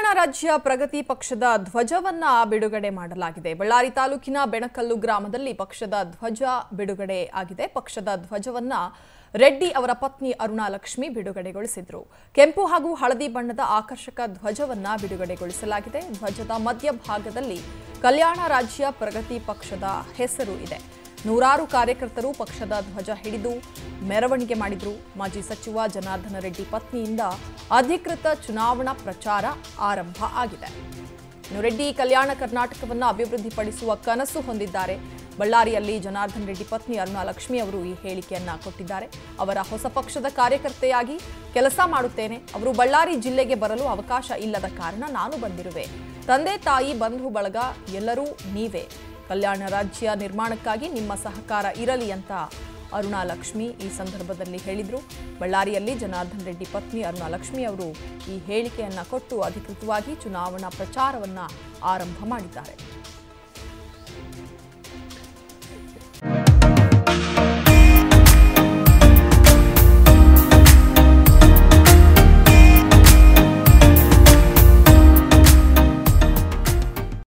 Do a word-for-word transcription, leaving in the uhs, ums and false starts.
ಕಲ್ಯಾಣ ರಾಜ್ಯ ಪ್ರಗತಿ ಪಕ್ಷದ ಧ್ವಜವನ್ನ ಬಿಡುಗಡೆ ಮಾಡಲಾಗಿದೆ. ಬಳ್ಳಾರಿ ತಾಲೂಕಿನ ಬೆಣಕಲ್ಲು ಗ್ರಾಮದಲ್ಲಿ ಪಕ್ಷದ ಧ್ವಜ ಬಿಡುಗಡೆ ಆಗಿದೆ. ಪಕ್ಷದ ಧ್ವಜವನ್ನ ರೆಡ್ಡಿ ಅವರ ಪತ್ನಿ ಅರುಣಾಲಕ್ಷ್ಮಿ ಬಿಡುಗಡೆಗೊಳಿಸಿದ್ರು. ಕೆಂಪು ಹಾಗೂ ಹಳದಿ ಬಣ್ಣದ ಆಕರ್ಷಕ ಧ್ವಜವನ್ನ ಬಿಡುಗಡೆಗೊಳಿಸಲಾಗಿದೆ. ಧ್ವಜದ ಮಧ್ಯಭಾಗದಲ್ಲಿ ಕಲ್ಯಾಣ ರಾಜ್ಯ ಪ್ರಗತಿ ಪಕ್ಷದ ಹೆಸರು ಇದೆ. ನೂರಾರು ಕಾರ್ಯಕರ್ತರು ಪಕ್ಷದ ಧ್ವಜ ಹಿಡಿದು ಮೆರವಣಿಗೆ ಮಾಡಿದ್ರು. ಮಾಜಿ ಸಚಿವ ಜನಾರ್ದನ ರೆಡ್ಡಿ ಪತ್ನಿಯಿಂದ ಅಧಿಕೃತ ಚುನಾವಣಾ ಪ್ರಚಾರ ಆರಂಭ ಆಗಿದೆ. ರೆಡ್ಡಿ ಕಲ್ಯಾಣ ಕರ್ನಾಟಕವನ್ನು ಅಭಿವೃದ್ಧಿಪಡಿಸುವ ಕನಸು ಹೊಂದಿದ್ದಾರೆ. ಬಳ್ಳಾರಿಯಲ್ಲಿ ಜನಾರ್ದನ ರೆಡ್ಡಿ ಪತ್ನಿ ಅರುಣಾಲಕ್ಷ್ಮಿ ಅವರು ಈ ಹೇಳಿಕೆಯನ್ನ ಕೊಟ್ಟಿದ್ದಾರೆ. ಅವರ ಹೊಸ ಪಕ್ಷದ ಕಾರ್ಯಕರ್ತೆಯಾಗಿ ಕೆಲಸ ಮಾಡುತ್ತೇನೆ. ಅವರು ಬಳ್ಳಾರಿ ಜಿಲ್ಲೆಗೆ ಬರಲು ಅವಕಾಶ ಇಲ್ಲದ ಕಾರಣ ನಾನು ಬಂದಿರುವೆ. ತಂದೆ ತಾಯಿ ಬಂಧು ಬಳಗ ಎಲ್ಲರೂ ನೀವೇ. ಕಲ್ಯಾಣ ರಾಜ್ಯ ನಿರ್ಮಾಣಕ್ಕಾಗಿ ನಿಮ್ಮ ಸಹಕಾರ ಇರಲಿ ಅಂತ ಅರುಣಾಲಕ್ಷ್ಮಿ ಈ ಸಂದರ್ಭದಲ್ಲಿ ಹೇಳಿದರು. ಬಳ್ಳಾರಿಯಲ್ಲಿ ಜನಾರ್ದನ ರೆಡ್ಡಿ ಪತ್ನಿ ಅರುಣಾಲಕ್ಷ್ಮಿ ಅವರು ಈ ಹೇಳಿಕೆಯನ್ನ ಕೊಟ್ಟು ಅಧಿಕೃತವಾಗಿ ಚುನಾವಣಾ ಪ್ರಚಾರವನ್ನ ಆರಂಭ ಮಾಡಿದ್ದಾರೆ.